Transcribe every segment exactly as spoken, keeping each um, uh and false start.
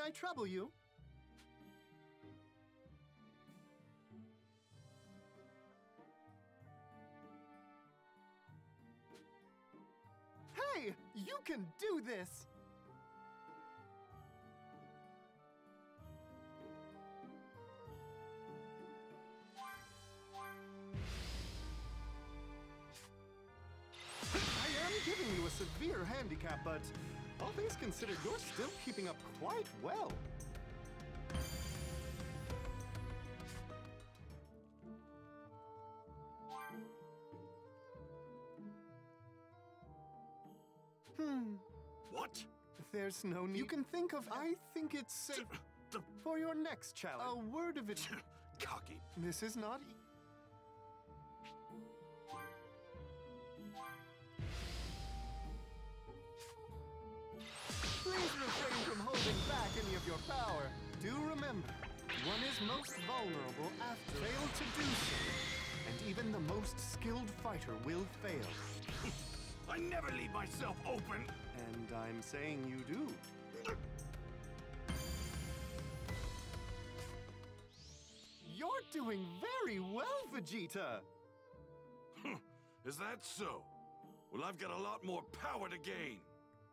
I trouble you? Hey, you can do this! I'm giving you a severe handicap, but all things considered, you're still keeping up quite well. Hmm. What? There's no need. You can think of, I think it's safe for your next challenge. A word of it. Cocky. This is not... E Please refrain from holding back any of your power. Do remember, one is most vulnerable after fail to do so. And even the most skilled fighter will fail. I never leave myself open. And I'm saying you do. You're doing very well, Vegeta! Is that so? Well, I've got a lot more power to gain.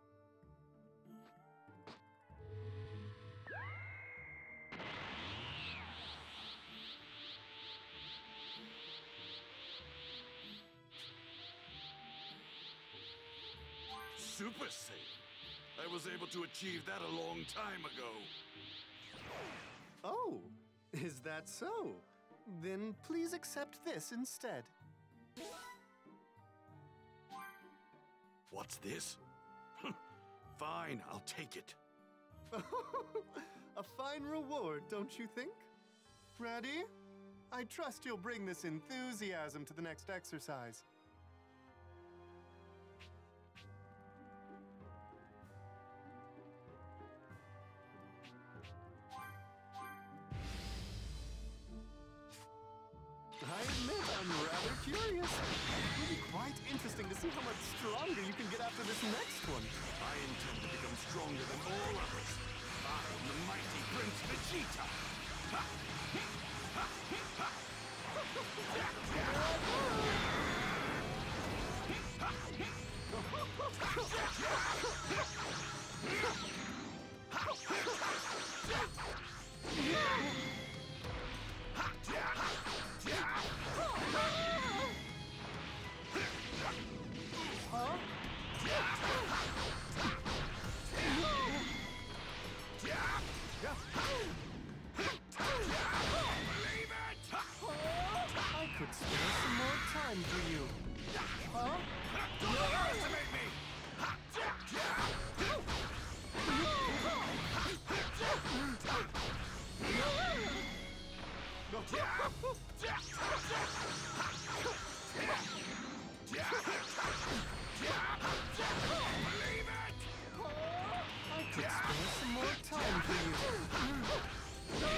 Super Saiyan. I was able to achieve that a long time ago. Oh, is that so? Then please accept this instead. What's this? Fine, I'll take it. A fine reward, don't you think? Ready? I trust you'll bring this enthusiasm to the next exercise. I admit I'm rather curious. It will be quite interesting to see how much stronger you can get after this next one. I intend to become stronger than all others. I am the mighty Prince Vegeta. Ha! Ha! Ha! Huh? Believe it! I could spare some more time for you. Huh? Don't underestimate me! Believe it! I could spare some more time for you.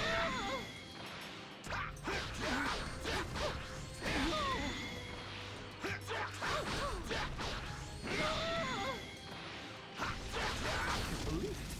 Believe it.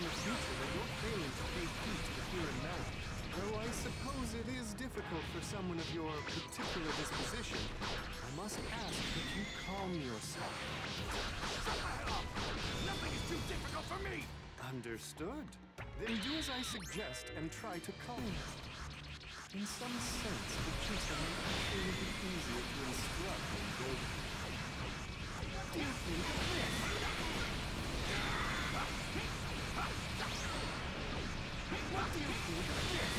your future that you're failing to pay heed to the here and now. Though I suppose it is difficult for someone of your particular disposition, I must ask that you calm yourself. Shut the hell up! Nothing is too difficult for me! Understood. Then do as I suggest and try to calm it. In some sense, Vegeta may actually be easier to instruct than Goku. What do you think of this? What do you think of this?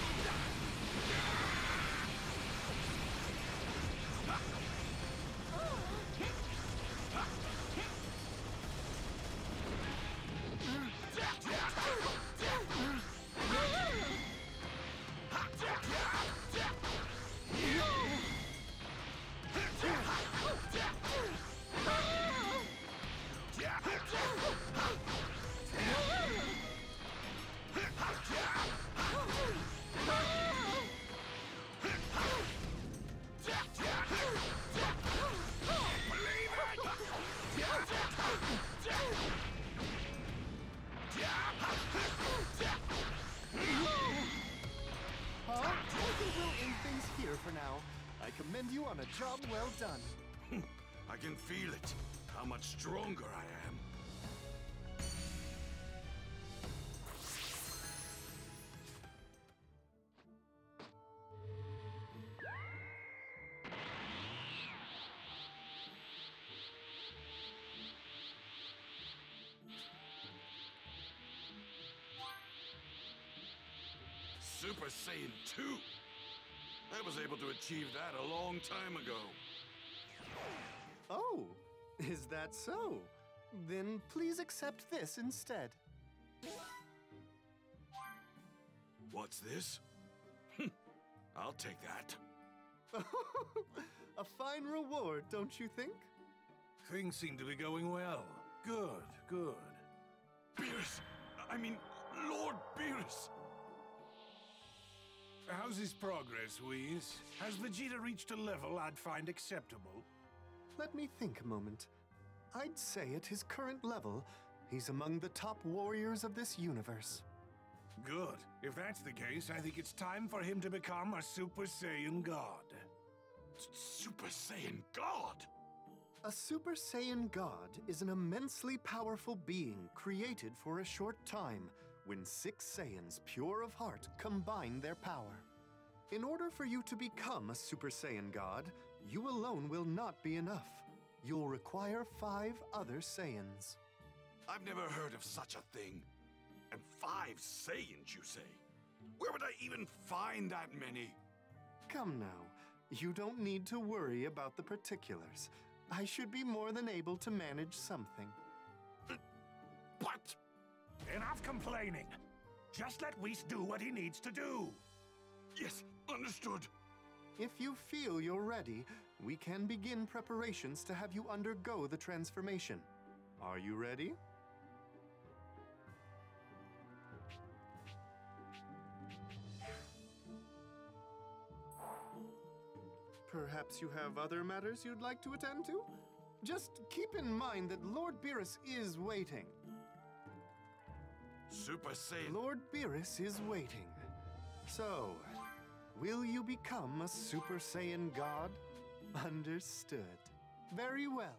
For now, I commend you on a job well done. I can feel it, how much stronger I am. Super Saiyan two? I was able to achieve that a long time ago. Oh, is that so? Then please accept this instead. What's this? I'll take that. A fine reward, don't you think? Things seem to be going well. Good, good. Beerus! I mean, Lord Beerus! How's his progress, Whis? Has Vegeta reached a level I'd find acceptable? Let me think a moment. I'd say at his current level, he's among the top warriors of this universe. Good. If that's the case, I think it's time for him to become a Super Saiyan God. S- Super Saiyan God? A Super Saiyan God is an immensely powerful being created for a short time, when six Saiyans pure of heart combine their power. In order for you to become a Super Saiyan God, you alone will not be enough. You'll require five other Saiyans. I've never heard of such a thing. And five Saiyans, you say? Where would I even find that many? Come now, you don't need to worry about the particulars. I should be more than able to manage something. But... Enough complaining. Just let Whis do what he needs to do. Yes, understood. If you feel you're ready, we can begin preparations to have you undergo the transformation. Are you ready? Perhaps you have other matters you'd like to attend to? Just keep in mind that Lord Beerus is waiting. Super Saiyan... Lord Beerus is waiting. So, will you become a Super Saiyan God? Understood. Very well.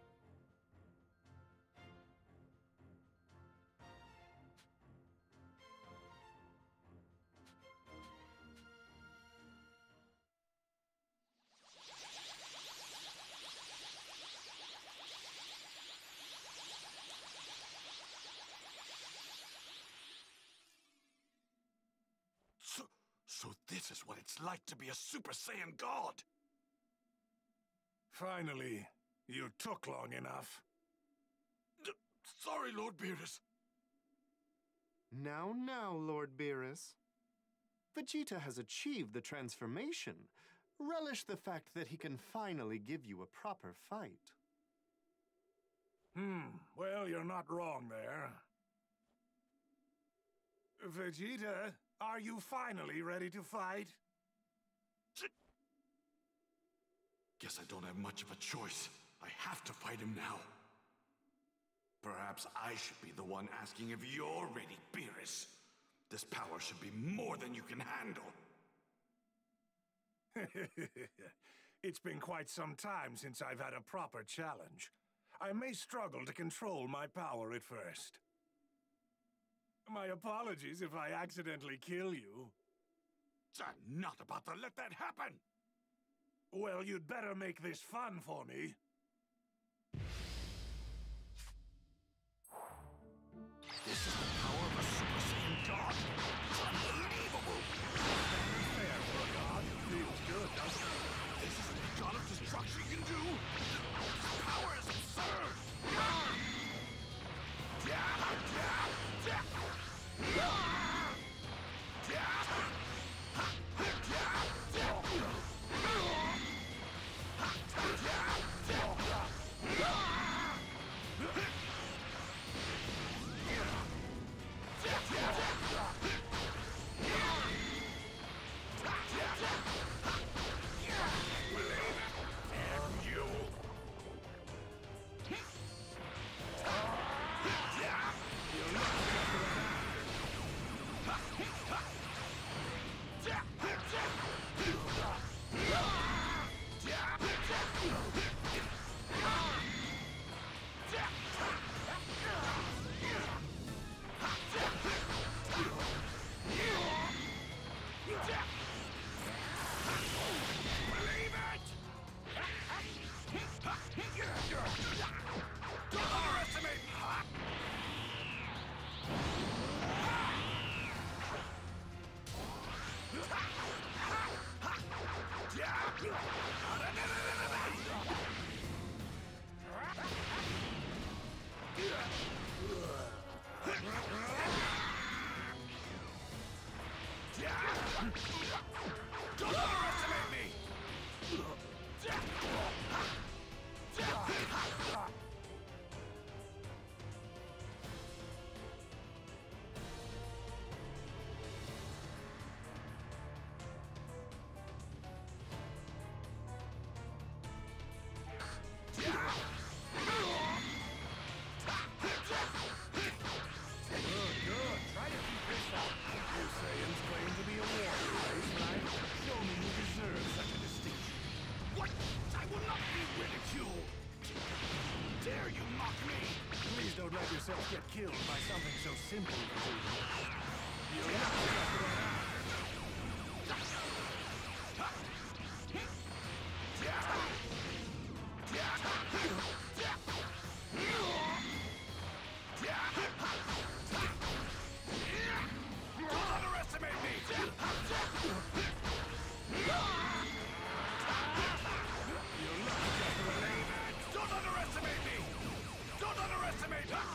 So, so this is what it's like to be a Super Saiyan God! Finally, you took long enough. D sorry, Lord Beerus. Now, now, Lord Beerus. Vegeta has achieved the transformation. Relish the fact that he can finally give you a proper fight. Hmm, well, you're not wrong there. Vegeta, are you finally ready to fight? Guess I don't have much of a choice. I have to fight him now. Perhaps I should be the one asking if you're ready, Beerus. This power should be more than you can handle. It's been quite some time since I've had a proper challenge. I may struggle to control my power at first. My apologies if I accidentally kill you. I'm not about to let that happen! Well, you'd better make this fun for me. This is the power of a Super Saiyan God! It's unbelievable! Fair for a god. Feels good, doesn't it? This is what the God of Destruction can do! This power is absurd! Don't underestimate me! Don't let yourself get killed by something so simple as you're not just an Don't underestimate me! Don't underestimate me! Don't underestimate me!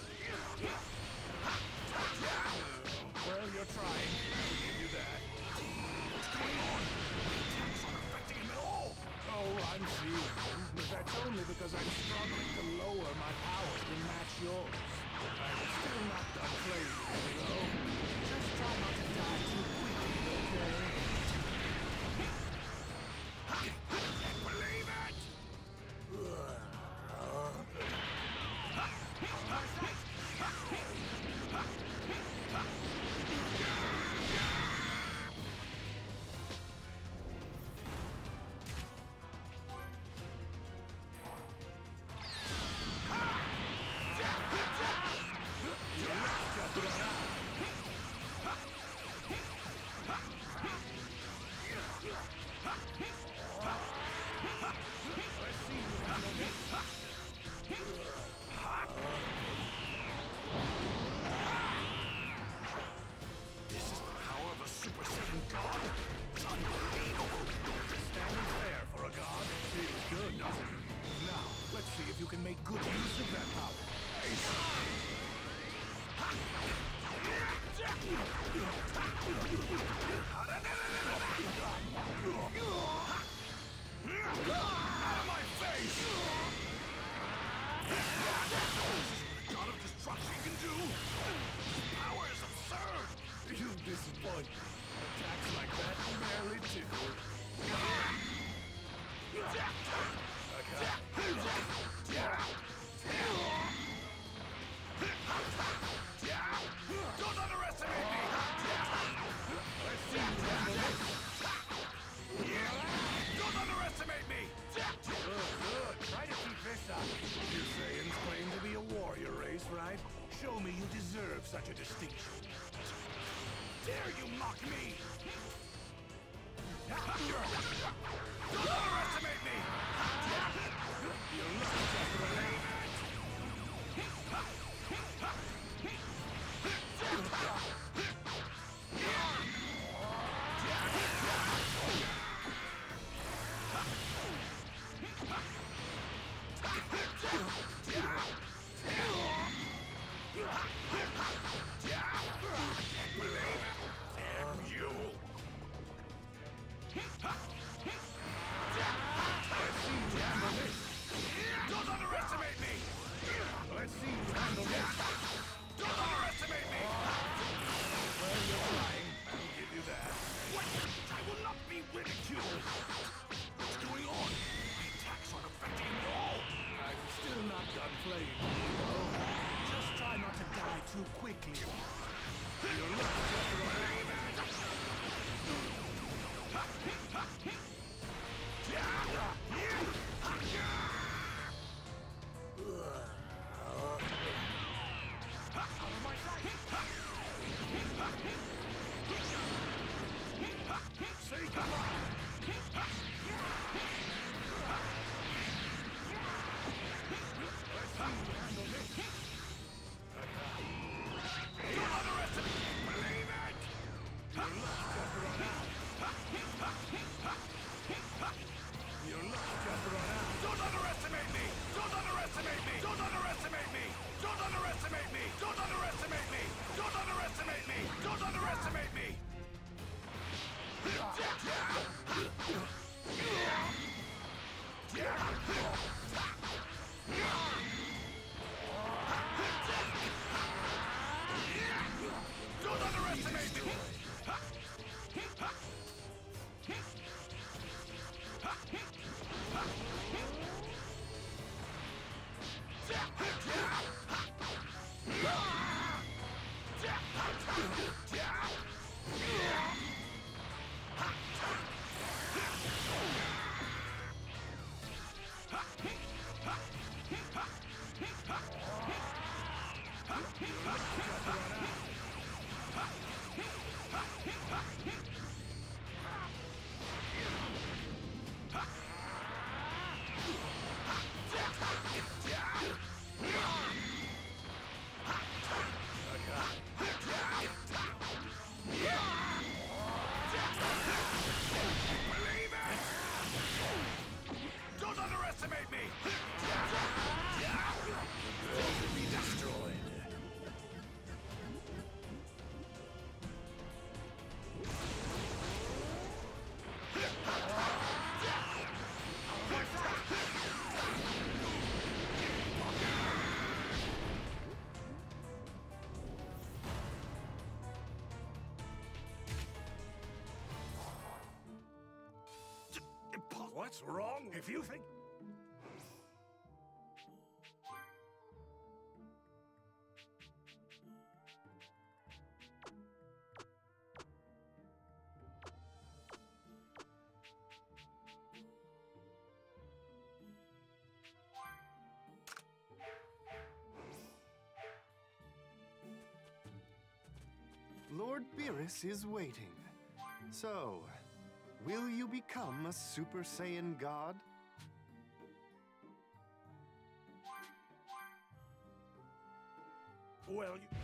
Well, you're trying. I'll give you that. What's going on? The attacks aren't affecting him at all! Oh, I'm seeing them, but that's only because I'm struggling to lower my powers to match yours. I'm still not done playing, you know? Just try not to die too quickly, okay? I can't believe it! You can make good use of that power. Out of my face! The God of Destruction can do! His power is absurd! You disappoint me. Attacks like that barely tickle. Okay. deserve such a distinction. Dare you mock me? Don't underestimate me! You're lucky just for a name. Don't underestimate me! Let's see you handle this. Don't underestimate me! Well, you're trying. I'll give you that. What? I will not be ridiculed! What's going on? The attacks aren't affecting me at all! I'm still not done playing. Oh, just try not to die too quickly. You're lucky just for a name. Say goodbye! Don't underestimate me! Believe it! You're lucky just to run out. You're lucky just to run out. Don't underestimate me! Don't underestimate me! Don't underestimate me! Don't underestimate me! Don't underestimate me! Don't underestimate me! Don't underestimate me! Don't underestimate me! Don't underestimate me! Be destroyed. What's wrong? If you think... Lord Beerus is waiting. So, will you become a Super Saiyan God? Well, you...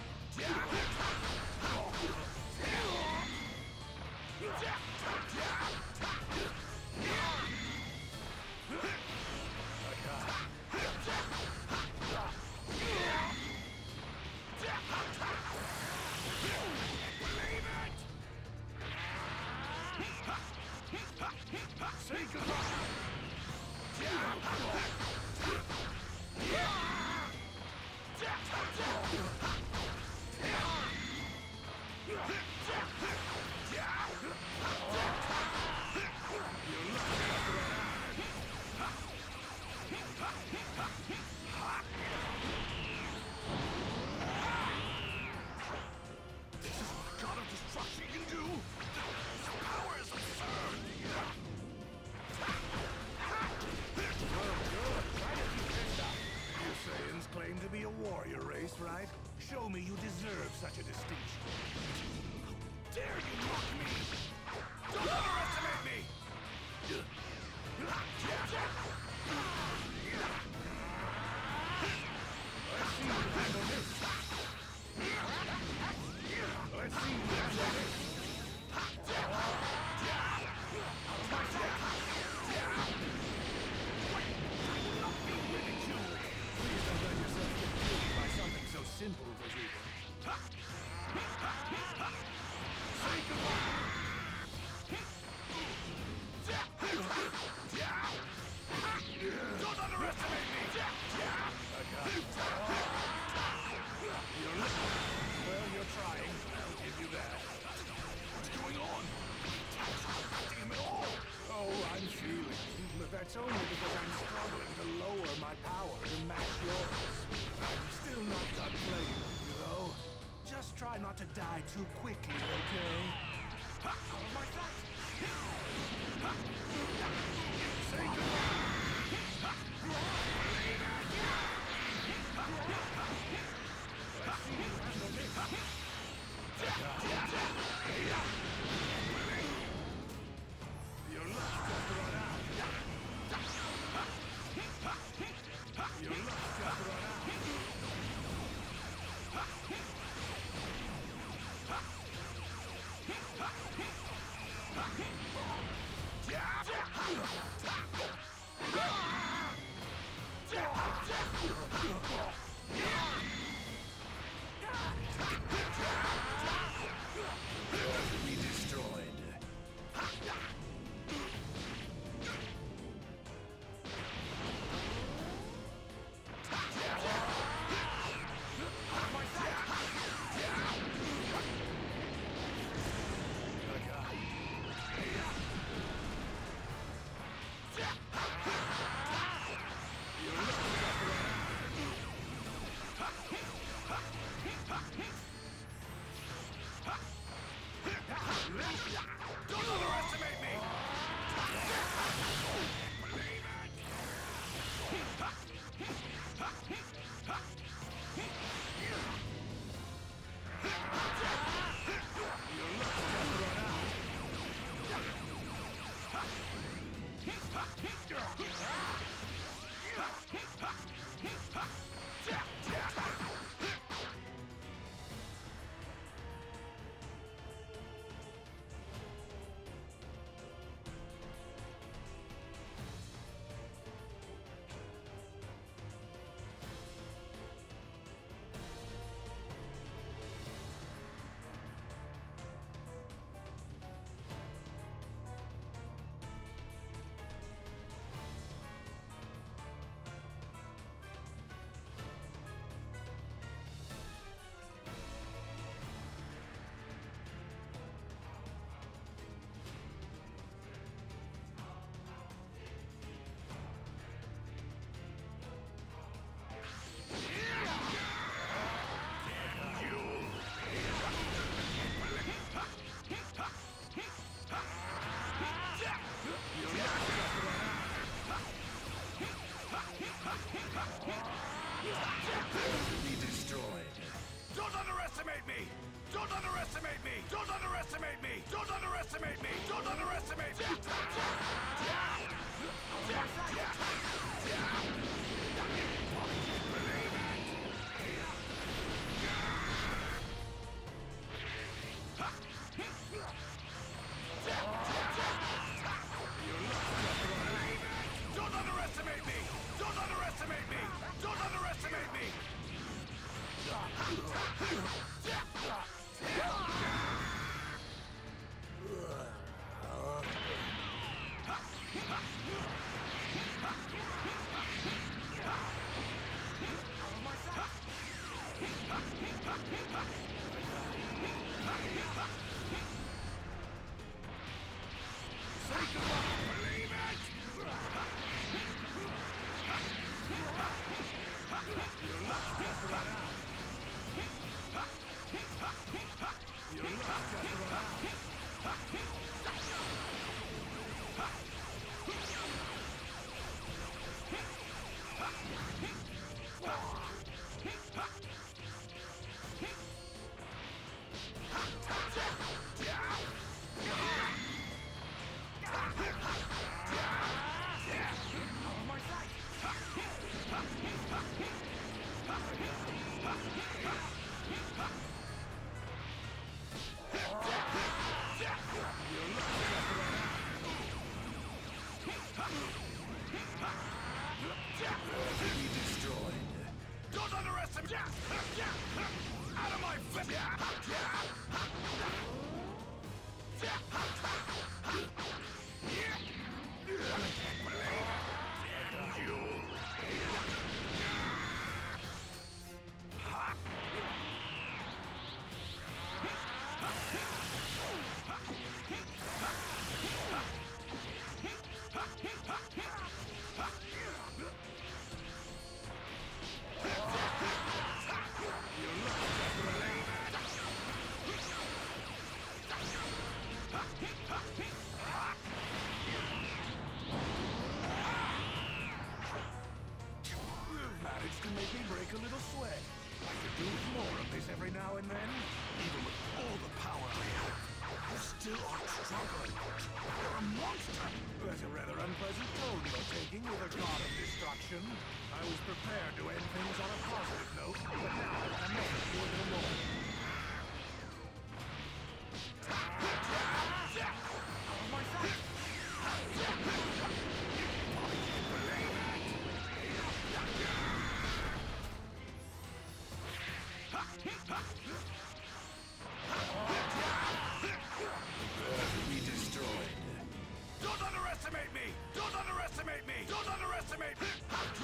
Yeah! Say goodbye! Right? Show me you deserve such a distinction. How dare you mock me? Don't underestimate me! Let's see you handle this. Let's see you handle this. Simple, Vegeta. Say goodbye! Don't underestimate me! You're listening. Well, you're trying. I'll give you that. What's going on? Damn it all! Oh, I'm feeling. But that's only because I'm struggling to lower my power to match yours. I'm still not done playing with you, though. Just try not to die too quickly, okay? Out of my sight! Say goodbye! Let's see you handle this. Your luck's just run out. Your luck's just run out. Be destroyed. Don't underestimate me! Be destroyed. Don't underestimate me! Don't underestimate me! Don't underestimate me! Don't underestimate me! Don't underestimate me! Don't underestimate me! Don't underestimate me! Don't underestimate me! Your luck just run out. I was prepared to end things on a positive note, but now I'm not a little more. My sight! Be destroyed. Don't underestimate me! Don't underestimate me! Don't underestimate me!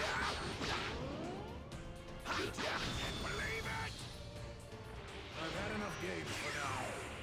I can't believe it! I've had enough games for now.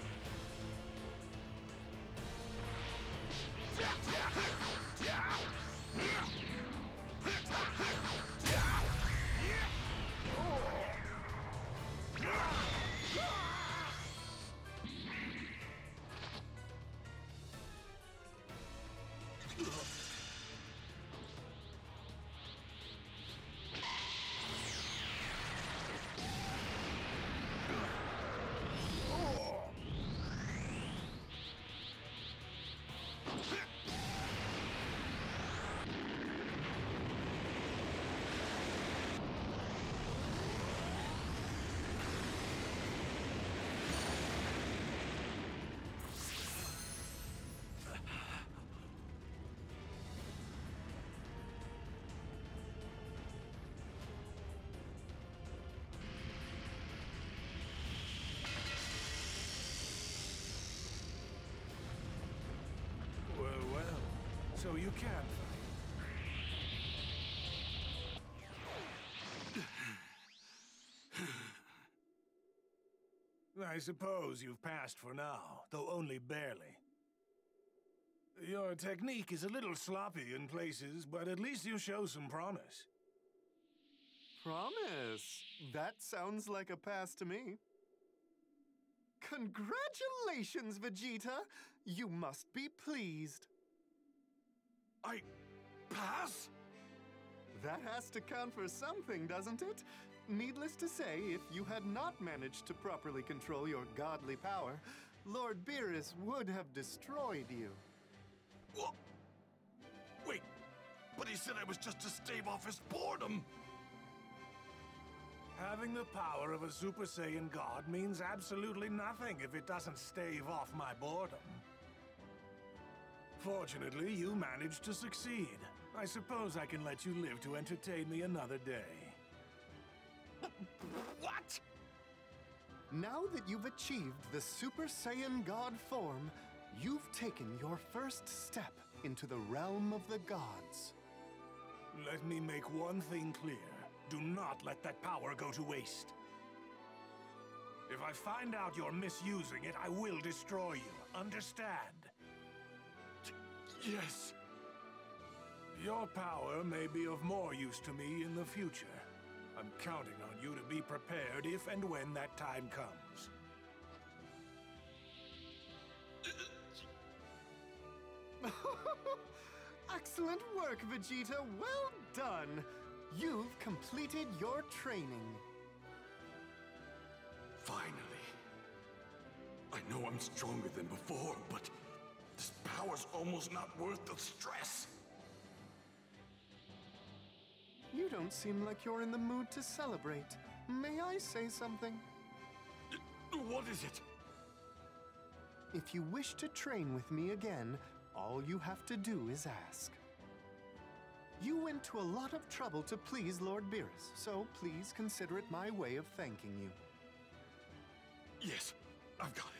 So you can fight. I suppose you've passed for now, though only barely. Your technique is a little sloppy in places, but at least you show some promise. Promise? That sounds like a pass to me. Congratulations, Vegeta! You must be pleased. I... pass? That has to count for something, doesn't it? Needless to say, if you had not managed to properly control your godly power, Lord Beerus would have destroyed you. What? Wait, but he said I was just to stave off his boredom! Having the power of a Super Saiyan God means absolutely nothing if it doesn't stave off my boredom. Fortunately, you managed to succeed. I suppose I can let you live to entertain me another day. What? Now that you've achieved the Super Saiyan God form, you've taken your first step into the realm of the gods. Let me make one thing clear. Do not let that power go to waste. If I find out you're misusing it, I will destroy you. Understand? Yes. Your power may be of more use to me in the future. I'm counting on you to be prepared if and when that time comes. Excellent work, Vegeta. Well done. You've completed your training. Finally. I know I'm stronger than before, but this power's almost not worth the stress. You don't seem like you're in the mood to celebrate. May I say something? What is it? If you wish to train with me again, all you have to do is ask. You went to a lot of trouble to please Lord Beerus, so please consider it my way of thanking you. Yes, I've got